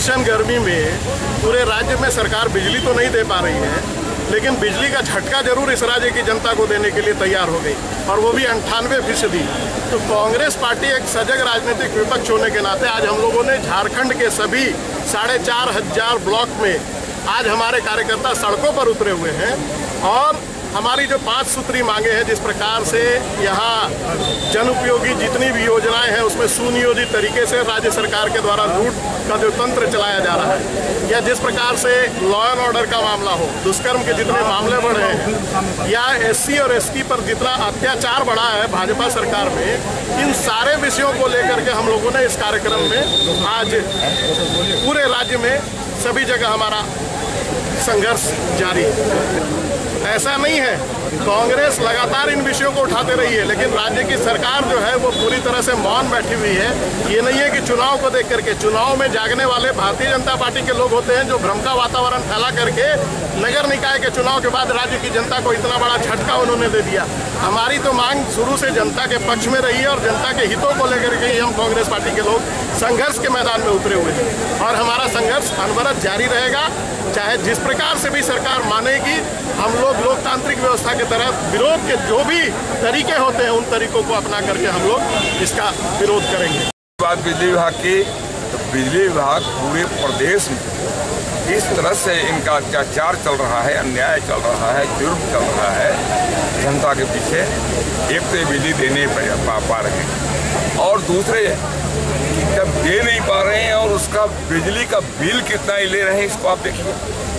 भीषण गर्मी में पूरे राज्य में सरकार बिजली तो नहीं दे पा रही है, लेकिन बिजली का झटका जरूर इस राज्य की जनता को देने के लिए तैयार हो गई, और वो भी 98%। तो कांग्रेस पार्टी एक सजग राजनीतिक विपक्ष होने के नाते आज हम लोगों ने झारखंड के सभी 4500 ब्लॉक में आज हमारे कार्यकर्ता सड़कों पर उतरे हुए हैं, और हमारी जो 5 सूत्री मांगे हैं, जिस प्रकार से यहाँ जन उपयोगी जितनी भी योजनाएं हैं उसमें सुनियोजित तरीके से राज्य सरकार के द्वारा लूट का जो तंत्र चलाया जा रहा है, या जिस प्रकार से लॉ एंड ऑर्डर का मामला हो, दुष्कर्म के जितने मामले बढ़े हैं, या SC और ST पर जितना अत्याचार बढ़ा है भाजपा सरकार में, इन सारे विषयों को लेकर के हम लोगों ने इस कार्यक्रम में आज पूरे राज्य में सभी जगह हमारा संघर्ष जारी है। ऐसा नहीं है, कांग्रेस लगातार इन विषयों को उठाते रही है, लेकिन राज्य की सरकार जो है वो पूरी तरह से मौन बैठी हुई है। ये नहीं है कि चुनाव को देख करके, चुनाव में जागने वाले भारतीय जनता पार्टी के लोग होते हैं जो भ्रम का वातावरण फैला करके नगर निकाय के चुनाव के बाद राज्य की जनता को इतना बड़ा झटका उन्होंने दे दिया। हमारी तो मांग शुरू से जनता के पक्ष में रही है, और जनता के हितों को लेकर के ही हम कांग्रेस पार्टी के लोग संघर्ष के मैदान में उतरे हुए हैं, और हमारा संघर्ष अनवरत जारी रहेगा। चाहे जिस प्रकार से भी सरकार मानेगी, हम लोग लोकतांत्रिक व्यवस्था के तरफ विरोध के जो भी तरीके होते हैं उन तरीकों को अपना करके हम लोग इसका विरोध करेंगे। बात बिजली विभाग की, तो बिजली विभाग पूरे प्रदेश में इस तरह से इनका अत्याचार चल रहा है, अन्याय चल रहा है, जुर्म चल रहा है जनता के पीछे। एक तो बिजली दे नहीं पा रहे हैं, और दूसरे जब दे नहीं पा रहे हैं और उसका बिजली का बिल कितना ही ले रहे हैं, इसको आप देखिए।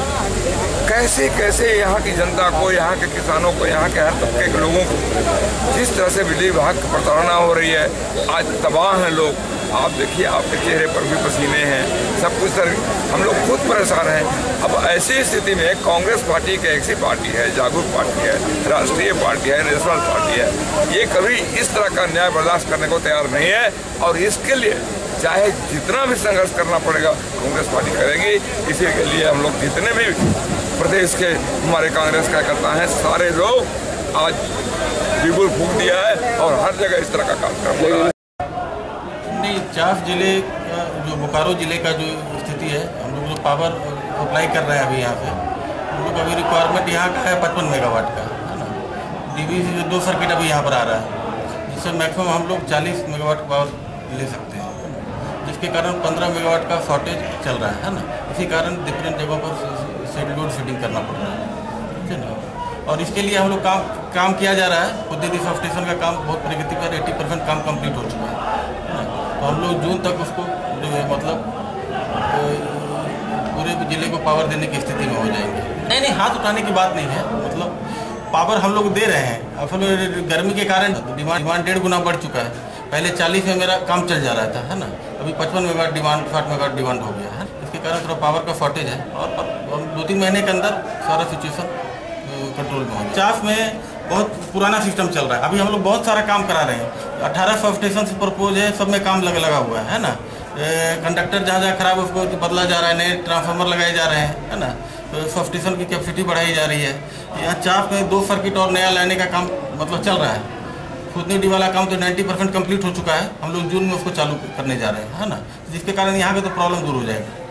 कैसे कैसे यहाँ की जनता को, यहाँ के किसानों को, यहाँ के हर तबके के लोगों को जिस तरह से बिजली विभाग की प्रताड़ना हो रही है, आज तबाह हैं लोग। आप देखिए, आपके चेहरे पर भी पसीने हैं, सब कुछ सर, हम लोग खुद परेशान हैं। अब ऐसी स्थिति में कांग्रेस पार्टी की ऐसी पार्टी है, जागरूक पार्टी है, राष्ट्रीय पार्टी है, नेशनल पार्टी है, ये कभी इस तरह का न्याय बर्दाश्त करने को तैयार नहीं है, और इसके लिए चाहे जितना भी संघर्ष करना पड़ेगा कांग्रेस पार्टी करेगी। इसी के लिए हम लोग जितने भी प्रदेश के हमारे कांग्रेस कार्यकर्ता हैं, सारे लोग आज बिगुल फूंक दिया है, और हर जगह इस तरह का कार्यक्रम हो रहा है। नहीं, चास जिले का जो बोकारो जिले का जो स्थिति है, हम लोग जो पावर अप्लाई कर रहे हैं अभी यहाँ पे, हम लोग अभी रिक्वायरमेंट यहाँ का है 55 मेगावाट का, है ना। DVC जो 2 सर्किट अभी यहाँ पर आ रहा है, जिससे मैक्सिमम हम लोग 40 मेगावाट पावर ले सकते हैं, जिसके कारण 15 मेगावाट का शॉर्टेज चल रहा है ना। इसी कारण डिफरेंट जगहों पर लोड शेडिंग करना पड़ रहा है, ठीक है ना। और इसके लिए हम लोग काम किया जा रहा है। खुद सब स्टेशन का काम बहुत प्रगति पर 80% काम कंप्लीट हो चुका है ना। तो हम लोग जून तक उसको जो है मतलब पूरे जिले को पावर देने की स्थिति में हो जाएंगे। नहीं, हाथ उठाने की बात नहीं है, मतलब पावर हम लोग दे रहे हैं। असल गर्मी के कारण डिमांड 1.5 गुना बढ़ चुका है। पहले 40 में मेरा काम चल जा रहा था, है ना। अभी 55 मेगावाट डिमांड, 60 मेगावाट डिमांड हो गया है। इसके कारण थोड़ा पावर का शॉर्टेज है, और 2-3 महीने के अंदर सारा सिचुएशन कंट्रोल में हो। चास में बहुत पुराना सिस्टम चल रहा है। अभी हम लोग बहुत सारा काम करा रहे हैं। 18 सब स्टेशन से प्रपोज है, सब में काम लगा हुआ है ना। कंडक्टर जहाँ खराब है उसको बदला जा रहा है, नए ट्रांसफार्मर लगाए जा रहे हैं, है ना। तो सब स्टेशन की कैपेसिटी बढ़ाई जा रही है। यहाँ चास में 2 सर्किट और नया लाने का काम मतलब चल रहा है। खुदनी डी वाला काम तो 90% कंप्लीट हो चुका है। हम लोग जून में उसको चालू करने जा रहे हैं, है ना, जिसके कारण यहाँ पे तो प्रॉब्लम दूर हो जाएगी।